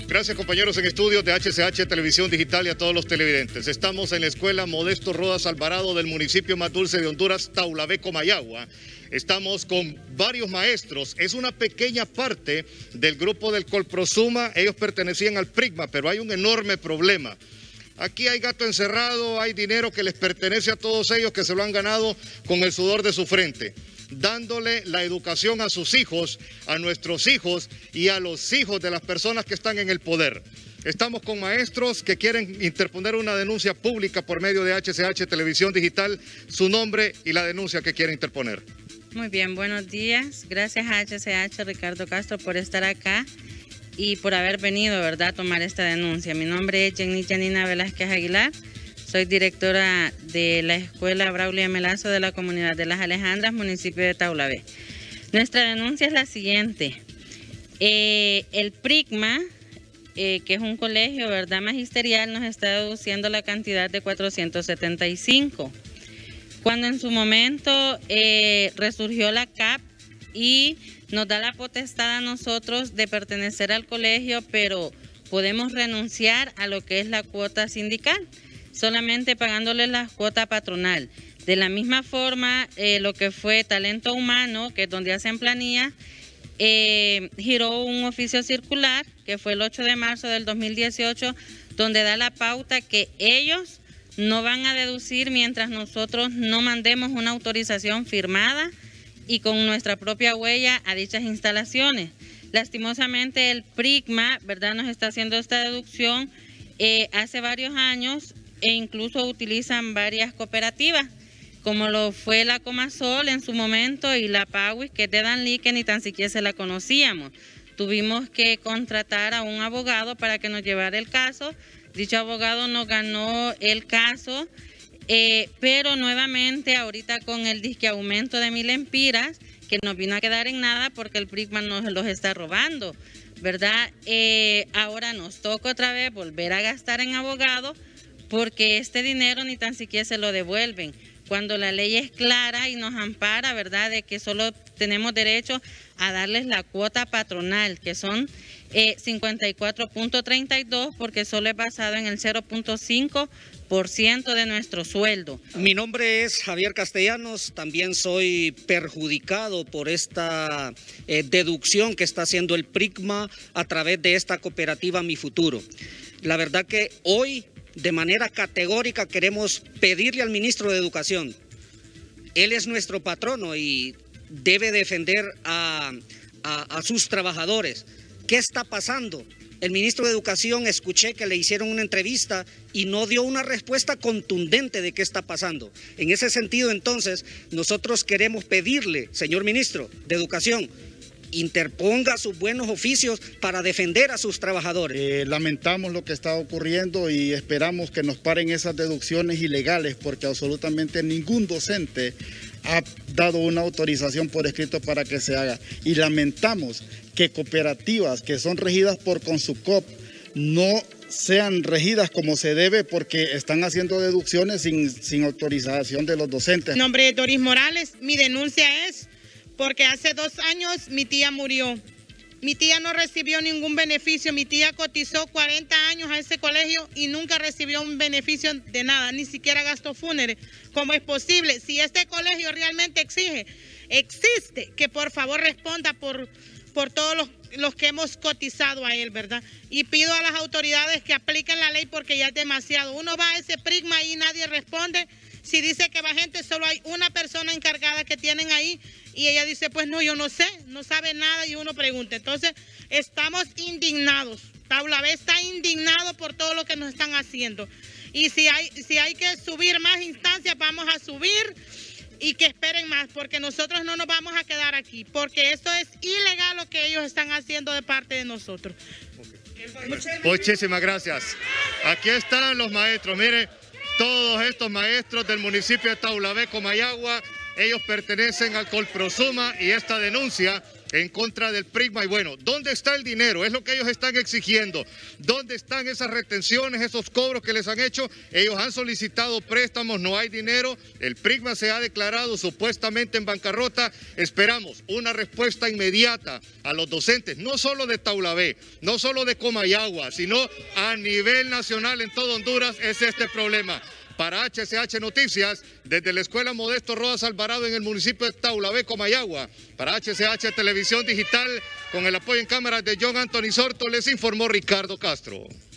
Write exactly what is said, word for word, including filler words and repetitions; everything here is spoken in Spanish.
Gracias, compañeros en estudios de H C H Televisión Digital y a todos los televidentes. Estamos en la Escuela Modesto Rodas Alvarado del municipio más dulce de Honduras, Taulabé, Comayagua. Estamos con varios maestros. Es una pequeña parte del grupo del Colprosuma. Ellos pertenecían al PRICMA, pero hay un enorme problema. Aquí hay gato encerrado, hay dinero que les pertenece a todos ellos que se lo han ganado con el sudor de su frente, dándole la educación a sus hijos, a nuestros hijos y a los hijos de las personas que están en el poder. Estamos con maestros que quieren interponer una denuncia pública por medio de H C H Televisión Digital, su nombre y la denuncia que quieren interponer. Muy bien, buenos días. Gracias a H C H, Ricardo Castro, por estar acá y por haber venido, ¿verdad?, a tomar esta denuncia. Mi nombre es Jenny Janina Velázquez Aguilar. Soy directora de la Escuela Braulio Melazo de la Comunidad de Las Alejandras, municipio de Taulabé. Nuestra denuncia es la siguiente. Eh, el PRICMA, eh, que es un colegio, ¿verdad?, magisterial, nos está deduciendo la cantidad de cuatrocientos setenta y cinco. Cuando en su momento eh, resurgió la C A P y nos da la potestad a nosotros de pertenecer al colegio, pero podemos renunciar a lo que es la cuota sindical, solamente pagándoles la cuota patronal. De la misma forma, eh, lo que fue talento humano, que es donde hacen planilla, eh, giró un oficio circular, que fue el ocho de marzo del dos mil dieciocho, donde da la pauta que ellos no van a deducir mientras nosotros no mandemos una autorización firmada y con nuestra propia huella a dichas instalaciones. Lastimosamente el PRICMA, ¿verdad?, nos está haciendo esta deducción eh, hace varios años, e incluso utilizan varias cooperativas, como lo fue la Comasol en su momento y la Pauis, que es de Danlí, que ni tan siquiera se la conocíamos. Tuvimos que contratar a un abogado para que nos llevara el caso. Dicho abogado nos ganó el caso, eh, pero nuevamente ahorita con el disque aumento de mil empiras, que nos vino a quedar en nada porque el PRICMA nos los está robando, ¿verdad? Eh, ahora nos toca otra vez volver a gastar en abogado, porque este dinero ni tan siquiera se lo devuelven, cuando la ley es clara y nos ampara, ¿verdad?, de que solo tenemos derecho a darles la cuota patronal, que son eh, cincuenta y cuatro punto treinta y dos, porque solo es basado en el cero punto cinco por ciento de nuestro sueldo. Mi nombre es Javier Castellanos, también soy perjudicado por esta eh, deducción que está haciendo el PRICMA a través de esta cooperativa Mi Futuro. La verdad que hoy, de manera categórica, queremos pedirle al ministro de Educación. Él es nuestro patrono y debe defender a, a, a sus trabajadores. ¿Qué está pasando? El ministro de Educación, escuché que le hicieron una entrevista y no dio una respuesta contundente de qué está pasando. En ese sentido, entonces, nosotros queremos pedirle, señor ministro de Educación, interponga sus buenos oficios para defender a sus trabajadores. Eh, lamentamos lo que está ocurriendo y esperamos que nos paren esas deducciones ilegales, porque absolutamente ningún docente ha dado una autorización por escrito para que se haga. Y lamentamos que cooperativas que son regidas por Consucop no sean regidas como se debe, porque están haciendo deducciones sin, sin autorización de los docentes. Mi nombre es Doris Morales. Mi denuncia es porque hace dos años mi tía murió. Mi tía no recibió ningún beneficio. Mi tía cotizó cuarenta años a ese colegio y nunca recibió un beneficio de nada, ni siquiera gasto fúnebre. ¿Cómo es posible? Si este colegio realmente exige, existe, que por favor responda por, por todos los, los que hemos cotizado a él, ¿verdad? Y pido a las autoridades que apliquen la ley, porque ya es demasiado. Uno va a ese PRICMA y nadie responde. Si dice que va gente, solo hay una persona encargada que tienen ahí, y ella dice, pues no, yo no sé, no sabe nada, y uno pregunta. Entonces, estamos indignados. Taulabé está indignado por todo lo que nos están haciendo. Y si hay, si hay que subir más instancias, vamos a subir, y que esperen más, porque nosotros no nos vamos a quedar aquí, porque esto es ilegal lo que ellos están haciendo de parte de nosotros. Okay. Muchísimas gracias. Aquí están los maestros, mire. Todos estos maestros del municipio de Taulabé, Comayagua, ellos pertenecen al Colprosuma, y esta denuncia en contra del Prisma. Y bueno, ¿dónde está el dinero? Es lo que ellos están exigiendo. ¿Dónde están esas retenciones, esos cobros que les han hecho? Ellos han solicitado préstamos, no hay dinero. El Prisma se ha declarado supuestamente en bancarrota. Esperamos una respuesta inmediata a los docentes, no solo de Taulabé, no solo de Comayagua, sino a nivel nacional en todo Honduras es este problema. Para H C H Noticias, desde la Escuela Modesto Rodas Alvarado en el municipio de Taulabé, Comayagua, para H C H Televisión Digital, con el apoyo en cámaras de John Anthony Sorto, les informó Ricardo Castro.